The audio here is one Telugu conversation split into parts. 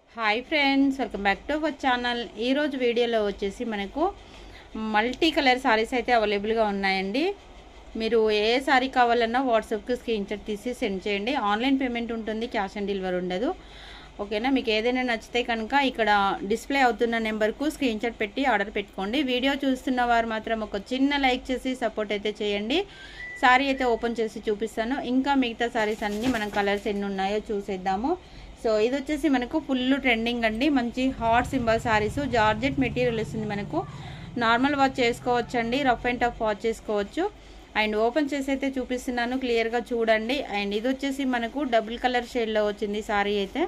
Hi friends, welcome back to our channel. ఈరోజు వీడియోలో వచ్చేసి మనకు మల్టీ కలర్ సారీస్ అయితే అవైలబుల్గా ఉన్నాయండి. మీరు ఏ సారీ కావాలన్నా వాట్సాప్కి స్క్రీన్ షాట్ తీసి సెండ్ చేయండి. ఆన్లైన్ పేమెంట్ ఉంటుంది, క్యాష్ ఆన్ డెలివరీ ఉండదు. ఓకేనా? మీకు ఏదైనా నచ్చితే కనుక ఇక్కడ డిస్ప్లే అవుతున్న నెంబర్కు స్క్రీన్ షాట్ పెట్టి ఆర్డర్ పెట్టుకోండి. వీడియో చూస్తున్న వారు మాత్రం ఒక చిన్న లైక్ చేసి సపోర్ట్ అయితే చేయండి. సారీ అయితే ఓపెన్ చేసి చూపిస్తాను. ఇంకా మిగతా సారీస్ అన్నీ మనం కలర్స్ ఎన్ని ఉన్నాయో చూసేద్దాము. సో ఇది వచ్చేసి మనకు ఫుల్ ట్రెండింగ్ అండి. మంచి hot symbol saris, georgette material వస్తుంది. మనకు నార్మల్ వాచ్ చేసుకోవచ్చు అండి, రఫ్ అండ్ టఫ్ వాచ్ చేసుకోవచ్చు. అండ్ ఓపెన్ చేసి అయితే చూపిస్తున్నాను, క్లియర్గా చూడండి. అండ్ ఇది వచ్చేసి మనకు డబుల్ కలర్ షేడ్లో వచ్చింది సారీ అయితే.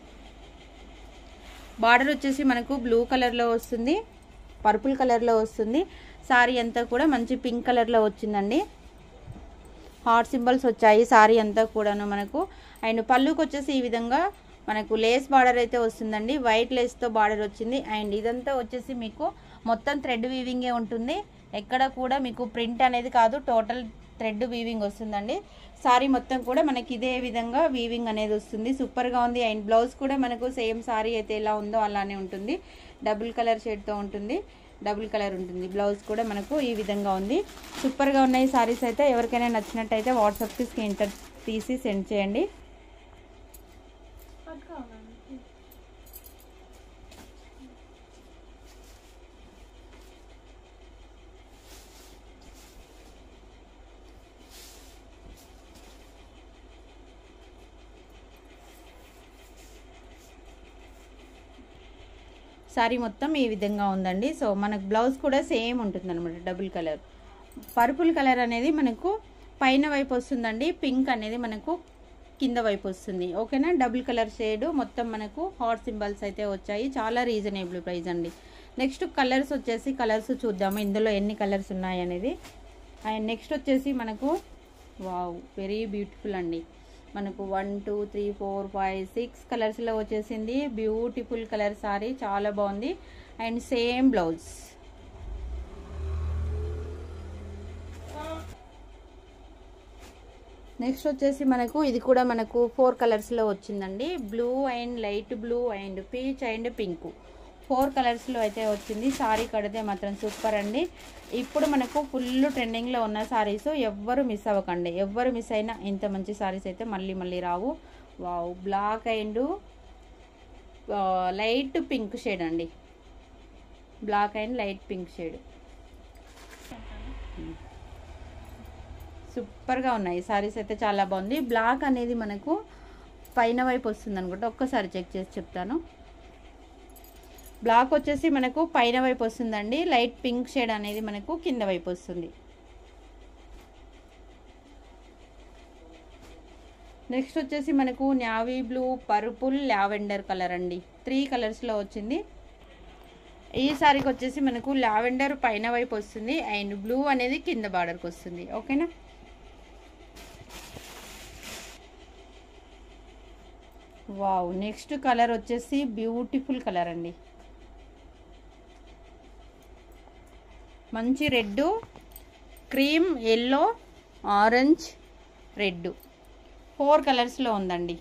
బార్డర్ వచ్చేసి మనకు బ్లూ కలర్లో వస్తుంది, పర్పుల్ కలర్లో వస్తుంది. సారీ అంతా కూడా మంచి పింక్ కలర్లో వచ్చిందండి. హార్ట్ సింబల్స్ వచ్చాయి సారీ అంతా కూడాను మనకు. అండ్ పళ్ళుకి వచ్చేసి ఈ విధంగా మనకు లేస్ బార్డర్ అయితే వస్తుందండి, వైట్ లేస్తో బార్డర్ వచ్చింది. అండ్ ఇదంతా వచ్చేసి మీకు మొత్తం థ్రెడ్ వీవింగే ఉంటుంది, ఎక్కడ కూడా మీకు ప్రింట్ అనేది కాదు, టోటల్ థ్రెడ్ వీవింగ్ వస్తుందండి. సారీ మొత్తం కూడా మనకి ఇదే విధంగా వీవింగ్ అనేది వస్తుంది, సూపర్గా ఉంది. అండ్ బ్లౌజ్ కూడా మనకు సేమ్ సారీ అయితే ఎలా ఉందో అలానే ఉంటుంది, డబుల్ కలర్ షేడ్తో ఉంటుంది, డబుల్ కలర్ ఉంటుంది. బ్లౌజ్ కూడా మనకు ఈ విధంగా ఉంది, సూపర్గా ఉన్నాయి సారీస్ అయితే. ఎవరికైనా నచ్చినట్టయితే వాట్సాప్కి స్క్రీన్ షాట్ తీసి సెండ్ చేయండి. సారీ మొత్తం ఈ విధంగా ఉందండి. సో మనకు బ్లౌజ్ కూడా సేమ్ ఉంటుంది అనమాట, డబుల్ కలర్. పర్పుల్ కలర్ అనేది మనకు పైన వైపు వస్తుందండి, పింక్ అనేది మనకు కింద వైపు వస్తుంది. ఓకేనా? డబుల్ కలర్ షేడ్ మొత్తం మనకు హాట్ సింబల్స్ అయితే వచ్చాయి, చాలా రీజనబుల్ ప్రైస్ అండి. నెక్స్ట్ కలర్స్ వచ్చేసి కలర్స్ చూద్దాము, ఇందులో ఎన్ని కలర్స్ ఉన్నాయి అనేది. అండ్ నెక్స్ట్ వచ్చేసి మనకు వావ్, వెరీ బ్యూటిఫుల్ అండి. మనకు 1 2 3 4 5 6 కలర్స్లో వచ్చేసింది. బ్యూటిఫుల్ కలర్ సారీ, చాలా బాగుంది. And same blouse. నెక్స్ట్ వచ్చేసి మనకు ఇది కూడా మనకు 4 కలర్స్లో వచ్చిందండి. Blue and light blue and peach and pink, 4 కలర్స్లో అయితే వచ్చింది. సారీ కడితే మాత్రం సూపర్ అండి. ఇప్పుడు మనకు ఫుల్ ట్రెండింగ్లో ఉన్న సారీస్, ఎవ్వరు మిస్ అవ్వకండి. ఎవ్వరు మిస్ అయినా ఇంత మంచి సారీస్ అయితే మళ్ళీ మళ్ళీ రావు. Wow, black and light pink shade అండి, black and light pink shade, సూపర్గా ఉన్నాయి సారీస్ అయితే, చాలా బాగుంది. బ్లాక్ అనేది మనకు పైన వైపు వస్తుంది అనుకుంటా, ఒక్కసారి చెక్ చేసి చెప్తాను. బ్లాక్ వచ్చేసి మనకు పైన వైపు వస్తుందండి, లైట్ పింక్ షేడ్ అనేది మనకు కింద వైపు వస్తుంది. నెక్స్ట్ వచ్చేసి మనకు navy blue, purple, lavender colour అండి. 3 కలర్స్లో వచ్చింది. ఈ సారీకి వచ్చేసి మనకు లావెండర్ పైన వైపు వస్తుంది అండ్ బ్లూ అనేది కింద బార్డర్కి వస్తుంది. ఓకేనా? వావ్, నెక్స్ట్ కలర్ వచ్చేసి బ్యూటిఫుల్ కలర్ అండి. మంచి red, cream, yellow, orange, red, 4 కలర్స్లో ఉందండి.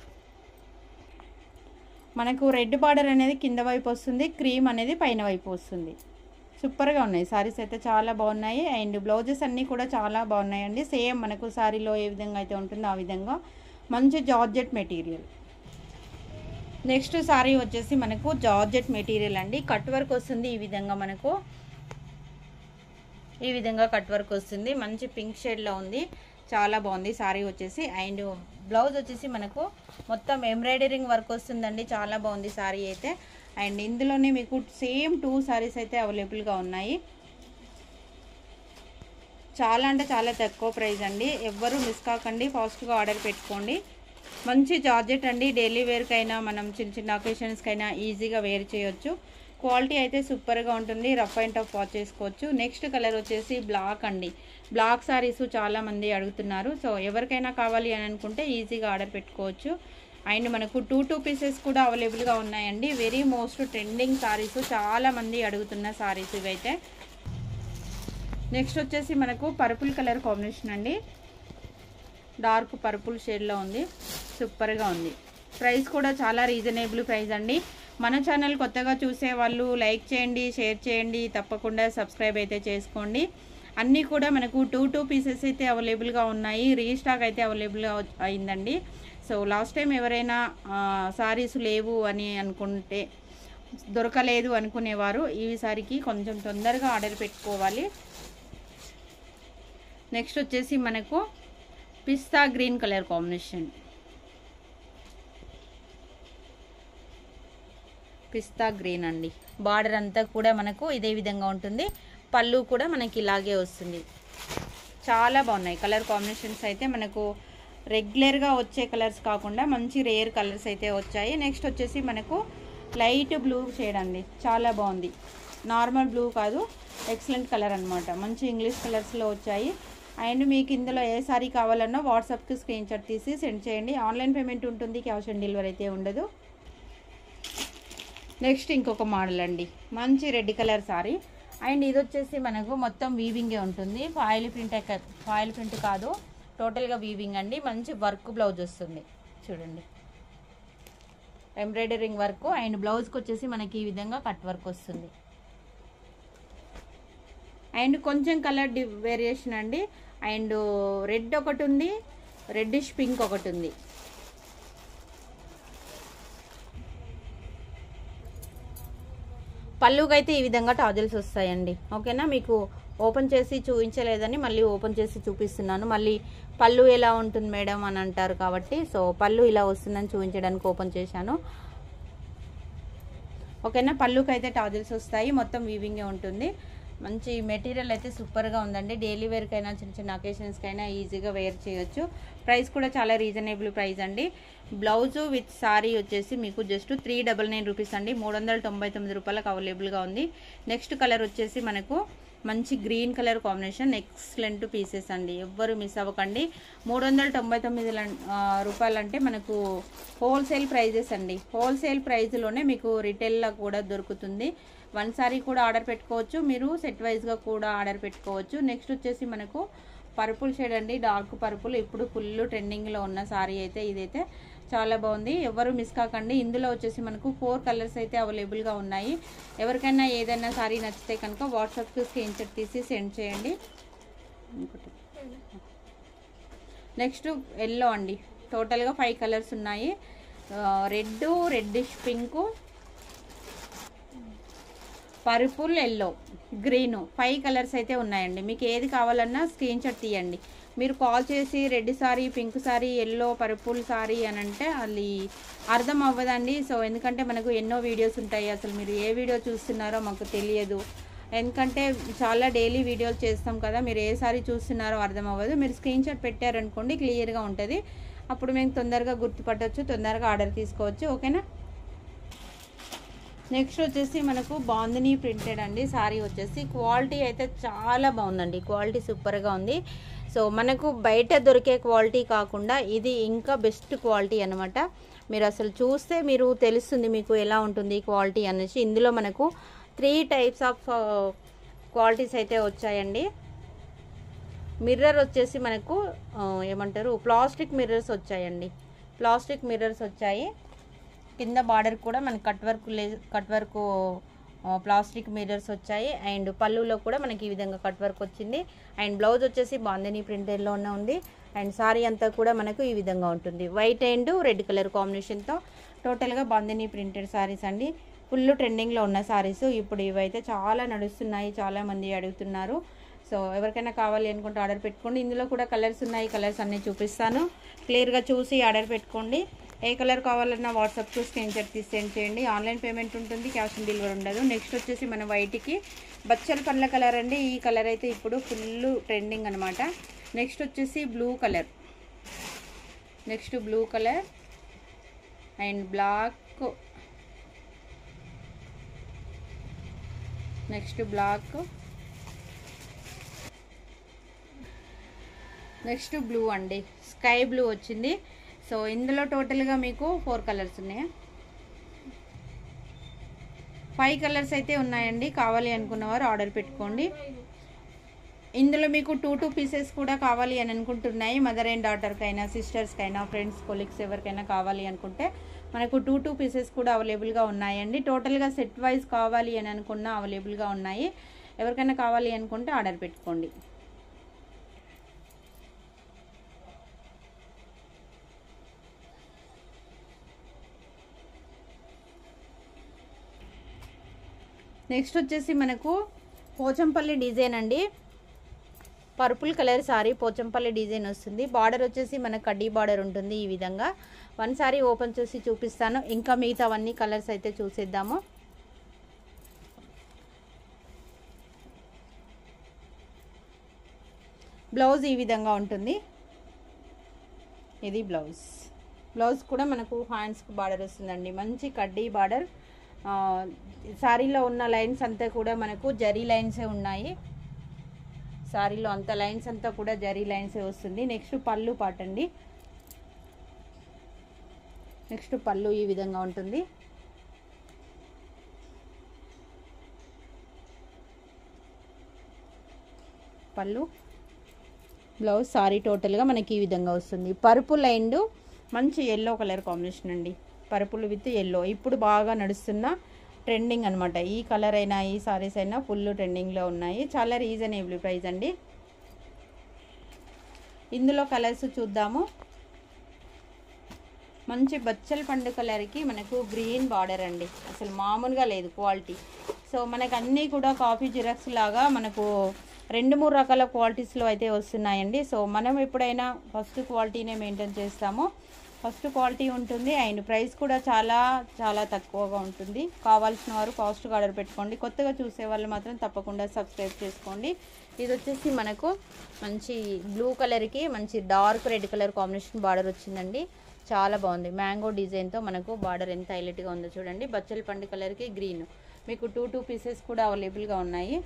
మనకు రెడ్ బార్డర్ అనేది కింద వైపు వస్తుంది, క్రీమ్ అనేది పైన వైపు వస్తుంది. సూపర్గా ఉన్నాయి సారీస్ అయితే, చాలా బాగున్నాయి. అండ్ బ్లౌజెస్ అన్నీ కూడా చాలా బాగున్నాయండి. సేమ్ మనకు సారీలో ఏ విధంగా అయితే ఉంటుందో ఆ విధంగా మంచి జార్జెట్ మెటీరియల్. నెక్స్ట్ సారీ వచ్చేసి మనకు జార్జెట్ మెటీరియల్ అండి, కట్ వర్క్ వస్తుంది. ఈ విధంగా మనకు ఈ విధంగా కట్ వర్క్ వస్తుంది, మంచి పింక్ షేడ్లో ఉంది, చాలా బాగుంది సారీ వచ్చేసి. అండ్ బ్లౌజ్ వచ్చేసి మనకు మొత్తం ఎంబ్రాయిడరింగ్ వర్క్ వస్తుందండి, చాలా బాగుంది సారీ అయితే. అండ్ ఇందులోనే మీకు సేమ్ 2 సారీస్ అయితే అవైలబుల్గా ఉన్నాయి. చాలా అంటే చాలా తక్కువ ప్రైస్ అండి, ఎవ్వరూ మిస్ కాకండి, ఫాస్ట్గా ఆర్డర్ పెట్టుకోండి. మంచి జార్జెట్ అండి, డైలీ వేర్కైనా మనం చిన్న చిన్న అకేషన్స్కైనా ఈజీగా వేర్ చేయొచ్చు. క్వాలిటీ అయితే సూపర్గా ఉంటుంది, రఫ్ అండ్ టఫ్ వాచ్ చేసుకోవచ్చు. నెక్స్ట్ కలర్ వచ్చేసి బ్లాక్ అండి. బ్లాక్ సారీస్ చాలామంది అడుగుతున్నారు, సో ఎవరికైనా కావాలి అని అనుకుంటే ఈజీగా ఆర్డర్ పెట్టుకోవచ్చు. అండ్ మనకు 2 పీసెస్ కూడా అవైలబుల్గా ఉన్నాయండి. వెరీ మోస్ట్ ట్రెండింగ్ సారీస్, చాలామంది అడుగుతున్న సారీస్ ఇవైతే. నెక్స్ట్ వచ్చేసి మనకు పర్పుల్ కలర్ కాంబినేషన్ అండి, డార్క్ పర్పుల్ షేడ్లో ఉంది, సూపర్గా ఉంది. ప్రైస్ కూడా చాలా రీజనబుల్ ప్రైస్ అండి. మన ఛానల్ కొత్తగా చూసే వాళ్ళు లైక్ చేయండి, షేర్ చేయండి, తప్పకుండా సబ్స్క్రైబ్ అయితే చేసుకోండి. అన్నీ కూడా మనకు 2 పీసెస్ అయితే అవైలబుల్గా ఉన్నాయి. రీస్టాక్ అయితే అవైలబుల్గా అయిందండి. సో లాస్ట్ టైం ఎవరైనా సారీస్ లేవు అని అనుకుంటే, దొరకలేదు అనుకునేవారు ఈసారికి కొంచెం తొందరగా ఆర్డర్ పెట్టుకోవాలి. నెక్స్ట్ వచ్చేసి మనకు pista green colour combination, pista green అండి. బార్డర్ అంతా కూడా మనకు ఇదే విధంగా ఉంటుంది. పళ్ళు కూడా మనకి ఇలాగే వస్తుంది. చాలా బాగున్నాయి కలర్ కాంబినేషన్స్ అయితే. మనకు రెగ్యులర్గా వచ్చే కలర్స్ కాకుండా మంచి రేర్ కలర్స్ అయితే వచ్చాయి. నెక్స్ట్ వచ్చేసి మనకు లైట్ బ్లూ షేడ్ అండి. చాలా బాగుంది. నార్మల్ బ్లూ కాదు, ఎక్సలెంట్ కలర్ అనమాట. మంచి ఇంగ్లీష్ కలర్స్లో వచ్చాయి. అండ్ మీకు ఇందులో ఏ సారీ కావాలన్నా వాట్సాప్కి స్క్రీన్ షాట్ తీసి సెండ్ చేయండి. ఆన్లైన్ పేమెంట్ ఉంటుంది, క్యాష్ ఆన్ డెలివరీ అయితే ఉండదు. నెక్స్ట్ ఇంకొక మోడల్ అండి, మంచి రెడ్ కలర్ సారీ. అండ్ ఇది వచ్చేసి మనకు మొత్తం వీవింగే ఉంటుంది. ఫాయిల్ ప్రింట్ కాదు, టోటల్గా వీవింగ్ అండి. మంచి వర్క్ బ్లౌజ్ వస్తుంది చూడండి, ఎంబ్రాయిడరింగ్ వర్క్. అండ్ బ్లౌజ్కి వచ్చేసి మనకి ఈ విధంగా కట్ వర్క్ వస్తుంది. అండ్ కొంచెం కలర్ వేరియేషన్ అండి. అండ్ రెడ్ ఒకటి ఉంది, రెడ్డిష్ పింక్ ఒకటి ఉంది. పళ్ళుకైతే ఈ విధంగా టాజిల్స్ వస్తాయండి. ఓకేనా, మీకు ఓపెన్ చేసి చూపించలేదని మళ్ళీ ఓపెన్ చేసి చూపిస్తున్నాను. మళ్ళీ పళ్ళు ఎలా ఉంటుంది మేడం అని అంటారు కాబట్టి, సో పళ్ళు ఇలా వస్తుందని చూపించడానికి ఓపెన్ చేశాను. ఓకేనా, పళ్ళుకైతే టాజిల్స్ వస్తాయి. మొత్తం వీవింగే ఉంటుంది. మంచి మెటీరియల్ అయితే సూపర్గా ఉందండి. డైలీ వేర్కైనా చిన్న చిన్న అకేషన్స్కైనా ఈజీగా వేర్ చేయొచ్చు. ప్రైస్ కూడా చాలా రీజనబుల్ ప్రైస్ అండి. బ్లౌజు విత్ సారీ వచ్చేసి మీకు జస్ట్ 399 రూపీస్ అండి. 399 రూపాయలకు అవైలబుల్గా ఉంది. నెక్స్ట్ కలర్ వచ్చేసి మనకు మంచి green colour combination, excellent pieces అండి. ఎవ్వరు మిస్ అవ్వకండి. 399 రూపాయలు అంటే మనకు హోల్సేల్ ప్రైజెస్ అండి. హోల్సేల్ ప్రైజ్లోనే మీకు రిటైల్లో కూడా దొరుకుతుంది. వన్ సారీ కూడా ఆర్డర్ పెట్టుకోవచ్చు, మీరు సెట్ వైజ్గా కూడా ఆర్డర్ పెట్టుకోవచ్చు. నెక్స్ట్ వచ్చేసి మనకు పర్పుల్ షేడ్ అండి, డార్క్ పర్పుల్. ఇప్పుడు ఫుల్ ట్రెండింగ్లో ఉన్న సారీ అయితే ఇదైతే చాలా బాగుంది. ఎవరు మిస్ కాకండి. ఇందులో వచ్చేసి మనకు 4 కలర్స్ అయితే అవైలబుల్గా ఉన్నాయి. ఎవరికైనా ఏదైనా సారీ నచ్చితే కనుక వాట్సాప్కి స్క్రీన్ షాట్ తీసి సెండ్ చేయండి. నెక్స్ట్ ఎల్లో అండి. టోటల్గా 5 కలర్స్ ఉన్నాయి. Red, reddish pink, purple, yellow, green, 5 colours అయితే ఉన్నాయండి. మీకు ఏది కావాలన్నా స్క్రీన్ షాట్ తీయండి. మీరు కాల్ చేసి red sari, pink sari, yellow, purple sari అని అంటే అది అర్థం అవ్వదండి. సో ఎందుకంటే మనకు ఎన్నో వీడియోస్ ఉంటాయి, అసలు మీరు ఏ వీడియో చూస్తున్నారో మాకు తెలియదు. ఎందుకంటే చాలా డైలీ వీడియోలు చేస్తాం కదా, మీరు ఏ సారీ చూస్తున్నారో అర్థం అవ్వదు. మీరు స్క్రీన్ షాట్ పెట్టారనుకోండి క్లియర్గా ఉంటుంది. అప్పుడు మేము తొందరగా గుర్తుపట్టవచ్చు, తొందరగా ఆర్డర్ తీసుకోవచ్చు. ఓకేనా. నెక్స్ట్ వచ్చేసి మనకు బాందినీ ప్రింటెడ్ అండి. సారీ వచ్చేసి క్వాలిటీ అయితే చాలా బాగుందండి. క్వాలిటీ సూపర్గా ఉంది. సో మనకు బయట దొరికే క్వాలిటీ కాకుండా ఇది ఇంకా బెస్ట్ క్వాలిటీ అనమాట. మీరు అసలు చూస్తే మీరు తెలుస్తుంది మీకు ఎలా ఉంటుంది క్వాలిటీ అనేసి. ఇందులో మనకు 3 టైప్స్ ఆఫ్ క్వాలిటీస్ అయితే వచ్చాయండి. మిర్రర్ వచ్చేసి మనకు ఏమంటారు, ప్లాస్టిక్ మిర్రర్స్ వచ్చాయండి. ప్లాస్టిక్ మిర్రర్స్ వచ్చాయి. కింద బార్డర్ కూడా మనకి కట్ వర్క్ ప్లాస్టిక్ మిర్రర్స్ వచ్చాయి. అండ్ పళ్ళులో కూడా మనకి ఈ విధంగా కట్ వర్క్ వచ్చింది. అండ్ బ్లౌజ్ వచ్చేసి బాందినీ ప్రింటెడ్లోనే ఉంది. అండ్ సారీ అంతా కూడా మనకు ఈ విధంగా ఉంటుంది. వైట్ అండ్ రెడ్ కలర్ కాంబినేషన్తో టోటల్గా బాందినీ ప్రింటెడ్ సారీస్ అండి. ఫుల్ ట్రెండింగ్లో ఉన్న సారీస్. ఇప్పుడు ఇవైతే చాలా నడుస్తున్నాయి, చాలామంది అడుగుతున్నారు. సో ఎవరికైనా కావాలి అనుకుంటే ఆర్డర్ పెట్టుకోండి. ఇందులో కూడా కలర్స్ ఉన్నాయి, కలర్స్ అన్నీ చూపిస్తాను. క్లియర్గా చూసి ఆర్డర్ పెట్టుకోండి. ఏ కలర్ కావాలన్నా వాట్సాప్కి స్క్రీన్ షాట్ తీసి సెండ్ చేయండి. ఆన్లైన్ పేమెంట్ ఉంటుంది, క్యాష్ ఆన్ డెలివరీ ఉండదు. నెక్స్ట్ వచ్చేసి మన వైట్కి బచ్చల పండ్ల కలర్ అండి. ఈ కలర్ అయితే ఇప్పుడు ఫుల్ ట్రెండింగ్ అనమాట. నెక్స్ట్ వచ్చేసి blue colour, next blue colour and black, next black, next blue అండి, స్కై బ్లూ వచ్చింది. సో ఇందులో టోటల్గా మీకు 4 కలర్స్ ఉన్నాయి. 5 కలర్స్ అయితే ఉన్నాయండి. కావాలి అనుకున్నవారు ఆర్డర్ పెట్టుకోండి. ఇందులో మీకు 2 పీసెస్ కూడా కావాలి అని అనుకుంటున్నాయి. మదర్ అండ్ డాటర్కైనా, సిస్టర్స్కైనా, ఫ్రెండ్స్, కొలీగ్స్ ఎవరికైనా కావాలి అనుకుంటే మనకు 2 పీసెస్ కూడా అవైలబుల్గా ఉన్నాయండి. టోటల్గా సెట్ వైజ్ కావాలి అని అనుకున్న అవైలబుల్గా ఉన్నాయి. ఎవరికైనా కావాలి అనుకుంటే ఆర్డర్ పెట్టుకోండి. నెక్స్ట్ వచ్చేసి మనకు పోచంపల్లి డిజైన్ అండి. Purple colour sari Pochampally design వస్తుంది. బార్డర్ వచ్చేసి మనకు కడ్డీ బార్డర్ ఉంటుంది. ఈ విధంగా వన్ సారీ ఓపెన్ చేసి చూపిస్తాను. ఇంకా మిగతావన్నీ కలర్స్ అయితే చూసేద్దాము. బ్లౌజ్ ఈ విధంగా ఉంటుంది. ఇది బ్లౌజ్ కూడా మనకు హ్యాండ్స్కి బార్డర్ వస్తుందండి. మంచి కడ్డీ బార్డర్. సారీలో ఉన్న లైన్స్ అంతా కూడా మనకు జరీ లైన్సే ఉన్నాయి. సారీలో అంత లైన్స్ అంతా కూడా జరీ లైన్సే వస్తుంది. నెక్స్ట్ పళ్ళు పార్ట్ అండి. నెక్స్ట్ పళ్ళు ఈ విధంగా ఉంటుంది. పళ్ళు, బ్లౌజ్, సారీ టోటల్గా మనకి ఈ విధంగా వస్తుంది. పర్పుల్ అండ్ మంచి ఎల్లో కలర్ కాంబినేషన్ అండి. పర్పుల్ విత్ ఎల్లో ఇప్పుడు బాగా నడుస్తున్న ట్రెండింగ్ అనమాట. ఈ కలర్ అయినా ఈ సారీస్ అయినా ఫుల్ ట్రెండింగ్లో ఉన్నాయి. చాలా రీజనబుల్ ప్రైస్ అండి. ఇందులో కలర్స్ చూద్దాము. మంచి బచ్చల పండు కలర్కి మనకు గ్రీన్ బార్డర్ అండి. అసలు మామూలుగా లేదు క్వాలిటీ. సో మనకు అన్నీ కూడా కాపీ జిరాక్స్ లాగా మనకు 2-3 రకాల క్వాలిటీస్లో అయితే వస్తున్నాయండి. సో మనం ఎప్పుడైనా ఫస్ట్ క్వాలిటీనే మెయింటైన్ చేస్తాము. ఫస్ట్ క్వాలిటీ ఉంటుంది అండ్ ప్రైస్ కూడా చాలా చాలా తక్కువగా ఉంటుంది. కావాల్సిన వారు ఫాస్ట్గా ఆర్డర్ పెట్టుకోండి. కొత్తగా చూసే వాళ్ళు మాత్రం తప్పకుండా సబ్స్క్రైబ్ చేసుకోండి. ఇది వచ్చేసి మనకు మంచి బ్లూ కలర్కి మంచి dark red colour combination border వచ్చిందండి. చాలా బాగుంది. మ్యాంగో డిజైన్తో మనకు బార్డర్ ఎంత హైలైట్గా ఉందో చూడండి. బచ్చల పండు కలర్కి గ్రీన్. మీకు 2 పీసెస్ కూడా అవైలబుల్గా ఉన్నాయి.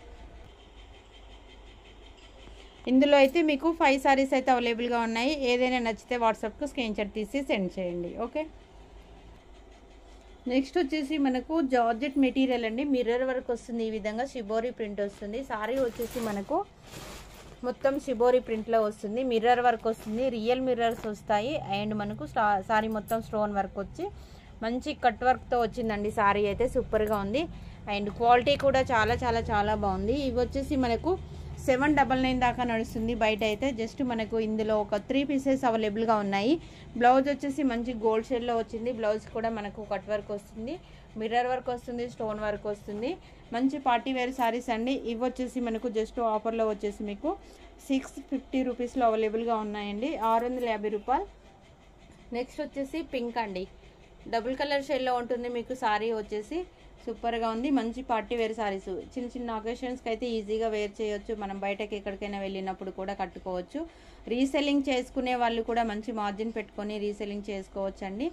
ఇందులో అయితే మీకు 5 సారీస్ అయితే అవైలబుల్గా ఉన్నాయి. ఏదైనా నచ్చితే వాట్సాప్కు స్క్రీన్ షాట్ తీసి సెండ్ చేయండి. ఓకే. నెక్స్ట్ వచ్చేసి మనకు జార్జెట్ మెటీరియల్ అండి. మిర్రర్ వర్క్ వస్తుంది. ఈ విధంగా షిబోరి ప్రింట్ వస్తుంది. సారీ వచ్చేసి మనకు మొత్తం షిబోరి ప్రింట్లో వస్తుంది. మిర్రర్ వర్క్ వస్తుంది. రియల్ మిర్రర్స్ వస్తాయి అండ్ మనకు సారీ మొత్తం స్టోన్ వర్క్ వచ్చి మంచి కట్ వర్క్తో వచ్చిందండి. సారీ అయితే సూపర్గా ఉంది అండ్ క్వాలిటీ కూడా చాలా చాలా చాలా బాగుంది. ఇవి వచ్చేసి మనకు 799 దాకా నడుస్తుంది బయట అయితే. జస్ట్ మనకు ఇందులో ఒక 3 పీసెస్ అవైలబుల్గా ఉన్నాయి. బ్లౌజ్ వచ్చేసి మంచి గోల్డ్ షేడ్లో వచ్చింది. బ్లౌజ్ కూడా మనకు కట్ వర్క్ వస్తుంది, మిర్రర్ వర్క్ వస్తుంది, స్టోన్ వర్క్ వస్తుంది. మంచి పార్టీ వేర్ సారీస్ అండి. ఇవి వచ్చేసి మనకు జస్ట్ ఆఫర్లో వచ్చేసి మీకు 650 రూపీస్లో అవైలబుల్గా ఉన్నాయండి. 650 రూపాయలు. నెక్స్ట్ వచ్చేసి పింక్ అండి. డబుల్ కలర్ షేడ్లో ఉంటుంది మీకు. సారీ వచ్చేసి సూపర్గా ఉంది. మంచి పార్టీ వేర్ సారీస్ చిన్న చిన్న అకేషన్స్కి అయితే ఈజీగా వేర్ చేయొచ్చు. మనం బయటకి ఎక్కడికైనా వెళ్ళినప్పుడు కూడా కట్టుకోవచ్చు. రీసెల్లింగ్ చేసుకునే వాళ్ళు కూడా మంచి మార్జిన్ పెట్టుకొని రీసెల్లింగ్ చేసుకోవచ్చు అండి.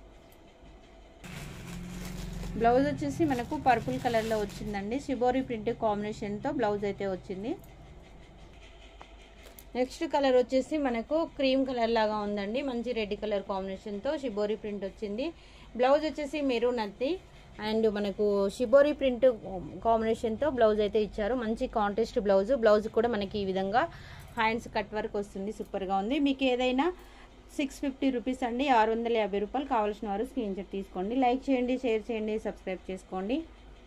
బ్లౌజ్ వచ్చేసి మనకు పర్పుల్ కలర్లో వచ్చిందండి. షిబోరి ప్రింట్ కాంబినేషన్తో బ్లౌజ్ అయితే వచ్చింది. నెక్స్ట్ కలర్ వచ్చేసి మనకు క్రీమ్ కలర్ లాగా ఉందండి. మంచి రెడ్ కలర్ కాంబినేషన్తో షిబోరి ప్రింట్ వచ్చింది. బ్లౌజ్ వచ్చేసి మెరూన్ అత్తి అండ్ మనకు షిబోరి ప్రింట్ కాంబినేషన్తో బ్లౌజ్ అయితే ఇచ్చారు. మంచి కాంట్రాస్ట్ బ్లౌజ్. బ్లౌజ్ కూడా మనకి ఈ విధంగా హ్యాండ్స్ కట్ వర్క్ వస్తుంది. సూపర్గా ఉంది. మీకు ఏదైనా 650 రూపీస్ అండి. 650 రూపాయలు. కావాల్సిన వారు స్క్రీన్ షాట్ తీసుకోండి. లైక్ చేయండి, షేర్ చేయండి, సబ్స్క్రైబ్ చేసుకోండి.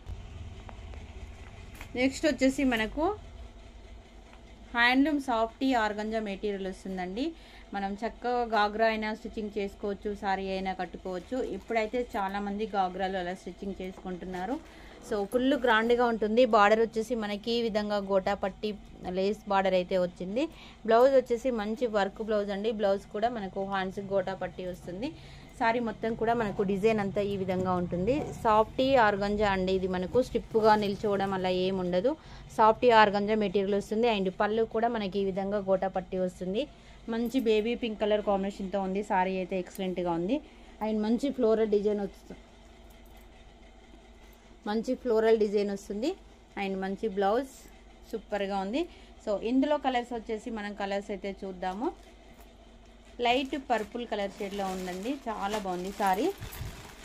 నెక్స్ట్ వచ్చేసి మనకు హ్యాండ్లూమ్ సాఫ్టీ ఆర్గంజా మెటీరియల్ వస్తుందండి. మనం చక్కగా గాగ్రా అయినా స్టిచ్చింగ్ చేసుకోవచ్చు, సారీ అయినా కట్టుకోవచ్చు. ఇప్పుడైతే చాలామంది గాగ్రాలు అలా స్టిచ్చింగ్ చేసుకుంటున్నారు. సో ఫుల్ గ్రాండ్గా ఉంటుంది. బార్డర్ వచ్చేసి మనకి ఈ విధంగా గోటా పట్టి లేస్ బార్డర్ అయితే వచ్చింది. బ్లౌజ్ వచ్చేసి మంచి వర్క్ బ్లౌజ్ అండి. బ్లౌజ్ కూడా మనకు హ్యాండ్స్ గోటా పట్టి వస్తుంది. సారీ మొత్తం కూడా మనకు డిజైన్ అంతా ఈ విధంగా ఉంటుంది. సాఫ్టీ ఆర్గంజా అండి. ఇది మనకు స్టిప్గా నిల్చోవడం అలా ఏముండదు. సాఫ్టీ ఆర్గంజా మెటీరియల్ వస్తుంది అండ్ పళ్ళు కూడా మనకి ఈ విధంగా గోటా పట్టి వస్తుంది. మంచి బేబీ పింక్ కలర్ కాంబినేషన్తో ఉంది. సారీ అయితే ఎక్సలెంట్గా ఉంది అండ్ మంచి ఫ్లోరల్ డిజైన్ వస్తుంది. మంచి ఫ్లోరల్ డిజైన్ వస్తుంది అండ్ మంచి బ్లౌజ్ సూపర్గా ఉంది. సో ఇందులో కలర్స్ వచ్చేసి మనం కలర్స్ అయితే చూద్దాము. లైట్ పర్పుల్ కలర్ షేడ్లో ఉందండి. చాలా బాగుంది సారీ.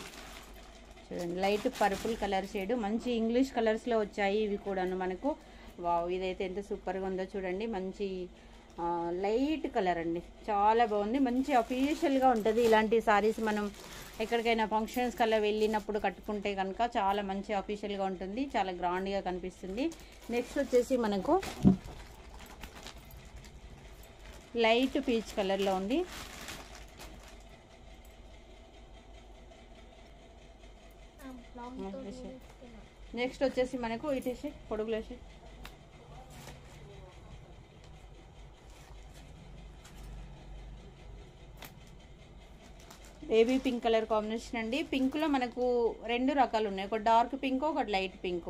చూడండి లైట్ పర్పుల్ కలర్ షేడ్. మంచి ఇంగ్లీష్ కలర్స్లో వచ్చాయి ఇవి కూడాను. మనకు వావ్, ఇదైతే ఎంత సూపర్గా ఉందో చూడండి. మంచి లైట్ కలర్ అండి, చాలా బాగుంది. మంచి అఫీషియల్గా ఉంటుంది ఇలాంటి సారీస్. మనం ఎక్కడికైనా ఫంక్షన్స్ కల్లా వెళ్ళినప్పుడు కట్టుకుంటే కనుక చాలా మంచి అఫీషియల్గా ఉంటుంది, చాలా గ్రాండ్గా కనిపిస్తుంది. నెక్స్ట్ వచ్చేసి మనకు లైట్ పీచ్ కలర్లో ఉంది. నెక్స్ట్ వచ్చేసి మనకు ఇటేసి పొడుగులేసి బేబీ పింక్ కలర్ కాంబినేషన్ అండి. పింక్లో మనకు 2 రకాలు ఉన్నాయి, ఒక డార్క్ పింక్, ఒకటి లైట్ పింక్.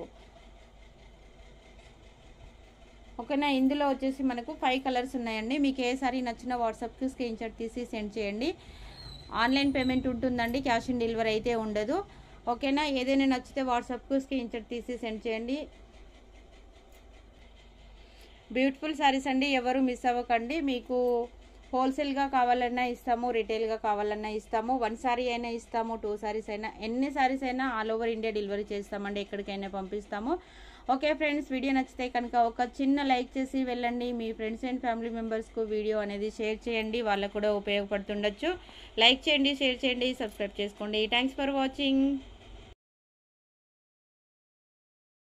ఓకేనా, ఇందులో వచ్చేసి మనకు 5 కలర్స్ ఉన్నాయండి. మీకు ఏ సారీ నచ్చిన వాట్సాప్కి స్క్రీన్ షాట్ తీసి సెండ్ చేయండి. ఆన్లైన్ పేమెంట్ ఉంటుందండి, క్యాష్ ఆన్ డెలివరీ అయితే ఉండదు. ఓకేనా, ఏదైనా నచ్చితే వాట్సాప్కు స్క్రీన్ షాట్ తీసి సెండ్ చేయండి. బ్యూటిఫుల్ సారీస్ అండి, ఎవరు మిస్ అవ్వకండి. మీకు హోల్సేల్గా కావాలన్నా ఇస్తాము, రిటైల్గా కావాలన్నా ఇస్తాము. 1 సారీ అయినా ఇస్తాము, 2 సారీస్ అయినా, ఎన్ని సారీస్ అయినా ఆల్ ఓవర్ ఇండియా డెలివరీ చేస్తామండి, ఎక్కడికైనా పంపిస్తాము. ఓకే ఫ్రెండ్స్, వీడియో నచ్చితే కనుక ఒక చిన్న లైక్ చేసి వెళ్ళండి. మీ ఫ్రెండ్స్ అండ్ ఫ్యామిలీ మెంబర్స్కు వీడియో అనేది షేర్ చేయండి, వాళ్ళకు కూడా ఉపయోగపడుతుండొచ్చు. లైక్ చేయండి, షేర్ చేయండి, సబ్స్క్రైబ్ చేసుకోండి. Thanks for watching.